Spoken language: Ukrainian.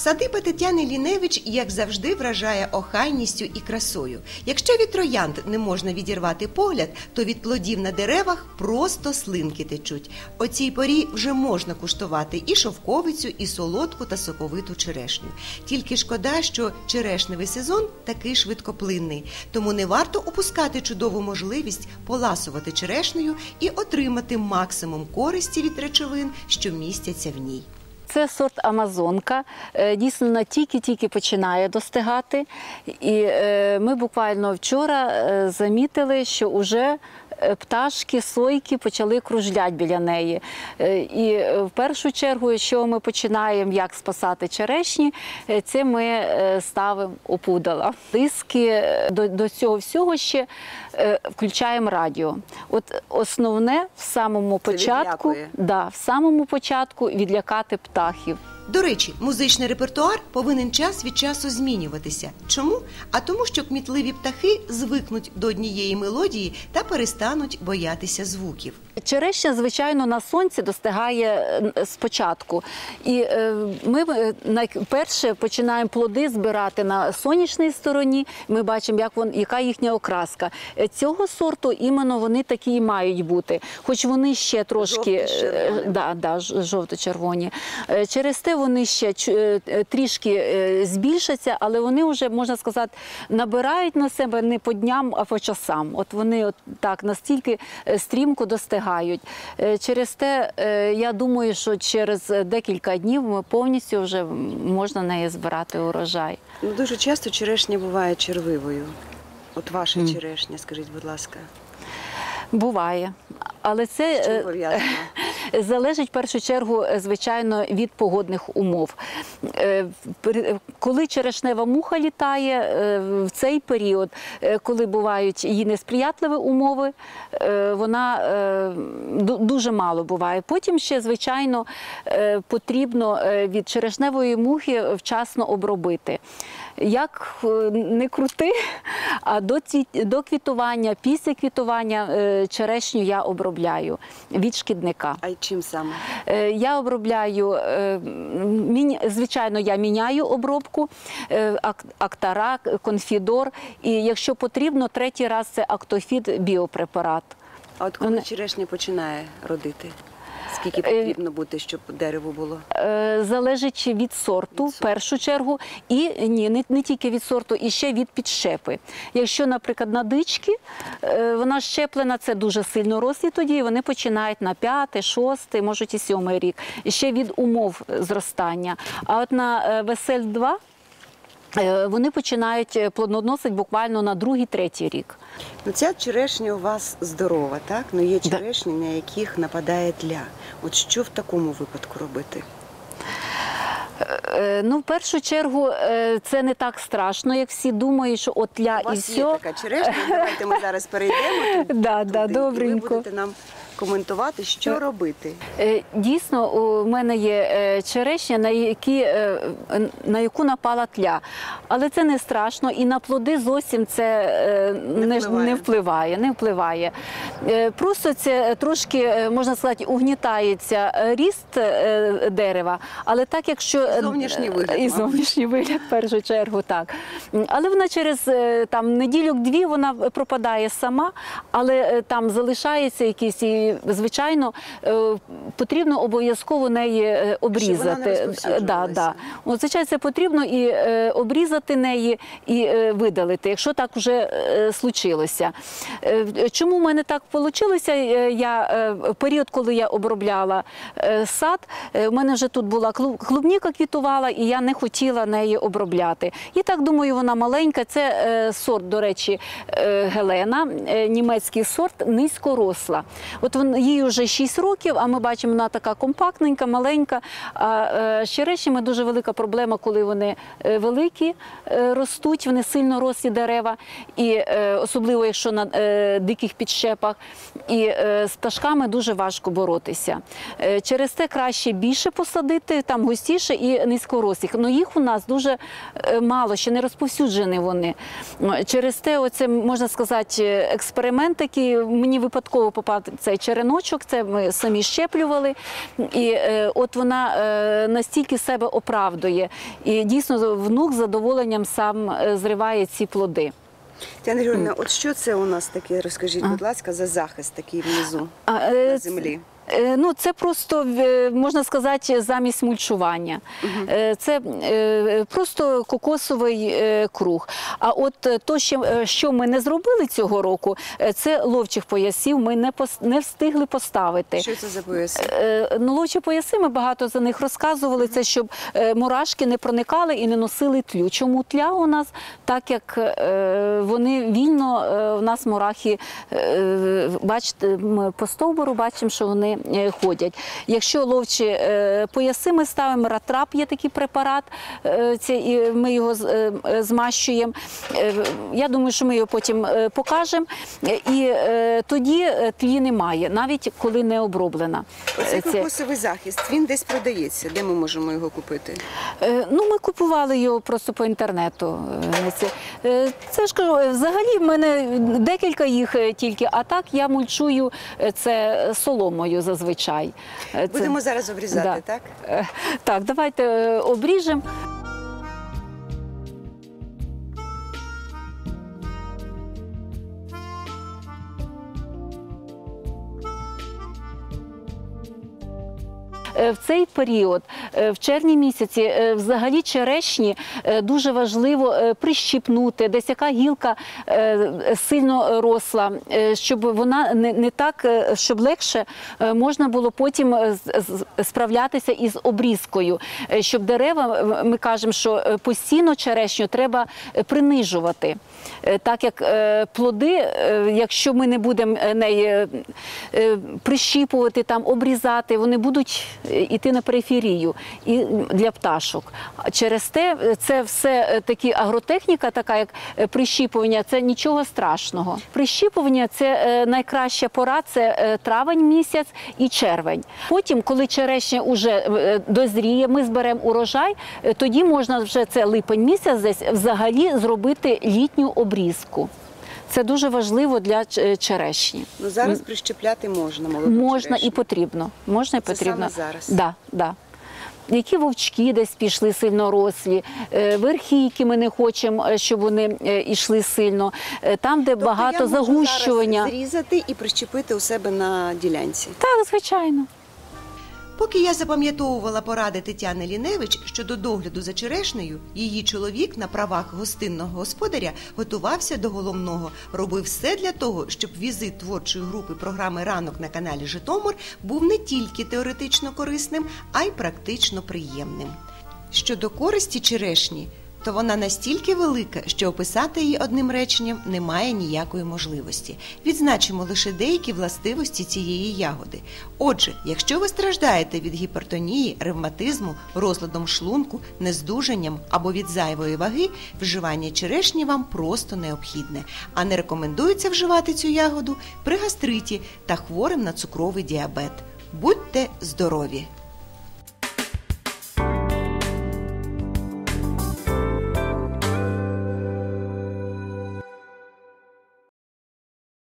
Садиба Тетяни Ліневич, як завжди, вражає охайністю і красою. Якщо від троянд не можна відірвати погляд, то від плодів на деревах просто слинки течуть. О цій порі вже можна куштувати і шовковицю, і солодку та соковиту черешню. Тільки шкода, що черешневий сезон такий швидкоплинний. Тому не варто упускати чудову можливість поласувати черешнею і отримати максимум користі від речовин, що містяться в ній. Це сорт Амазонка, дійсно вона тільки-тільки починає достигати. І ми буквально вчора замітили, що вже пташки, сойки почали кружляти біля неї. І в першу чергу, що ми починаємо, як спасати черешні, це ми ставимо опудала. Диски, до цього всього ще включаємо радіо. От основне в самому початку відлякати птахів. До речі, музичний репертуар повинен час від часу змінюватися. Чому? А тому, що кмітливі птахи звикнуть до однієї мелодії та перестануть боятися звуків. Черешня, звичайно, на сонці достигає спочатку. І ми найперше починаємо плоди збирати на сонячній стороні. Ми бачимо, яка їхня окраска. Цього сорту іменно вони такі і мають бути. Хоч вони ще трошки жовто-червоні. Через те вони ще трішки збільшаться, але вони вже, можна сказати, набирають на себе не по дням, а по часам. От вони так настільки стрімко достигають. Через те, я думаю, що через декілька днів ми повністю вже можна неї збирати урожай. Дуже часто черешня буває червивою. От ваша черешня, скажіть, будь ласка. Буває. Але це залежить в першу чергу, звичайно, від погодних умов. Коли черешнева муха літає, в цей період, коли бувають її несприятливі умови, вона дуже мало буває. Потім ще, звичайно, потрібно від черешневої мухи вчасно обробити. Як не крути, а до квітування, після квітування черешню я обробляю від шкідника. А чим саме? Я обробляю, звичайно, я міняю обробку, Актарак, Конфідор, і якщо потрібно, третій раз це Актофіт біопрепарат. А от коли черешня починає родити? Скільки потрібно бути, щоб дерево було? Залежить від сорту, в першу чергу, і не тільки від сорту, і ще від підщепи. Якщо, наприклад, на дички, вона щеплена, це дуже сильно рослі тоді, і вони починають на 5-й, 6-й, можуть і 7-й рік. І ще від умов зростання. А от на Весель-2 вони починають плодоносити буквально на 2-3 рік. Ця черешня у вас здорова, так? Ну є черешні, на яких нападає тля. От що в такому випадку робити? Ну, в першу чергу, це не так страшно, як всі думають, що от тля і все. У вас є така черешня, давайте ми зараз перейдемо туди, добренько. І ви будете нам коментувати, що робити. Дійсно, у мене є черешня, на яку напала тля. Але це не страшно, і на плоди зовсім це не впливає. Просто це трошки, можна сказати, угнітається ріст дерева, але так, якщо... Зовнішній вигляд. І зовнішній вигляд, в першу чергу, так. Але вона через неділю-дві вона пропадає сама, але там залишається якісь, і, звичайно, потрібно обов'язково неї обрізати. Звичайно, це потрібно і обрізати неї, і видалити, якщо так вже случилося. Чому в мене так вийшло? В період, коли я обробляла сад, в мене вже тут була клубніка квітувала, і я не хотіла неї обробляти. І так, думаю, вона маленька. Це сорт, до речі, Гелена, німецький сорт, низькоросла. От їй вже 6 років, а ми бачимо, вона така компактненька, маленька. А з черешнями дуже велика проблема, коли вони великі ростуть, вони сильно рослі дерева. І особливо, якщо на диких підщепах, умовах, і з пташками дуже важко боротися. Через те краще більше посадити, там густіше і низькорослих. Але їх у нас дуже мало, ще не розповсюджені вони. Через те, оце, можна сказати, експеримент такий, мені випадково попав цей череночок, це ми самі щеплювали, і от вона настільки себе оправдує. І дійсно внук з задоволенням сам зриває ці плоди. Тетяна Григорівна, от що це у нас таке, розкажіть, будь ласка, за захист такий внизу на землі? Ну, це просто, можна сказати, замість мульчування. Це просто кокосовий круг. А от то, що ми не зробили цього року, це ловчих поясів ми не встигли поставити. Що це за пояси? Ну, ловчі пояси, ми багато за них розказували, це щоб мурашки не проникали і не носили тлю. Чому тля у нас? Так як вони вільно, у нас мурахи, бачите, ми по стовбуру бачимо, що вони ходять. Якщо ловчі пояси ми ставимо, ратрап є такий препарат, ми його змащуємо. Я думаю, що ми його потім покажемо. І тоді тлі немає, навіть коли не оброблена. Оцей кокосовий захист, він десь продається. Де ми можемо його купити? Ну, ми купували його просто по інтернету. Це ж кажу, взагалі в мене декілька їх тільки, а так я мульчую це соломою зазвичай. Будемо зараз обрізати, да. так? Так, давайте обріжемо. В цей період, в червні місяці, взагалі черешні дуже важливо прищіпнути, десь яка гілка сильно росла, щоб вона не так, щоб легше можна було потім справлятися із обрізкою. Щоб дерева, ми кажемо, що постійно черешню треба принижувати. Так як плоди, якщо ми не будемо неї прищіпувати, там, обрізати, вони будуть йти на периферію і для пташок. Через те, це все таки агротехніка, така як прищіпування, це нічого страшного. Прищіпування – це найкраща пора, це травень місяць і червень. Потім, коли черешня вже дозріє, ми зберемо урожай, тоді можна вже, це липень місяць десь, взагалі зробити літню обрізку. Це дуже важливо для черешні. Ну, зараз прищепляти можна молоду Можна черешню. і потрібно. Можна і потрібно. Це саме зараз? Да, да. Які вовчки десь пішли сильно рослі, верхійки ми не хочемо, щоб вони йшли сильно. Там, де багато загущування. Я можу зараз зрізати і прищепити у себе на ділянці? Так, звичайно. Поки я запам'ятовувала поради Тетяни Ліневич щодо догляду за черешнею, її чоловік на правах гостинного господаря готувався до головного, робив все для того, щоб візит творчої групи програми «Ранок» на каналі «Житомир» був не тільки теоретично корисним, а й практично приємним. Щодо користі черешні, то вона настільки велика, що описати її одним реченням немає ніякої можливості. Відзначимо лише деякі властивості цієї ягоди. Отже, якщо ви страждаєте від гіпертонії, ревматизму, розладом шлунку, нездужанням або від зайвої ваги, вживання черешні вам просто необхідне. А не рекомендується вживати цю ягоду при гастриті та хворим на цукровий діабет. Будьте здорові!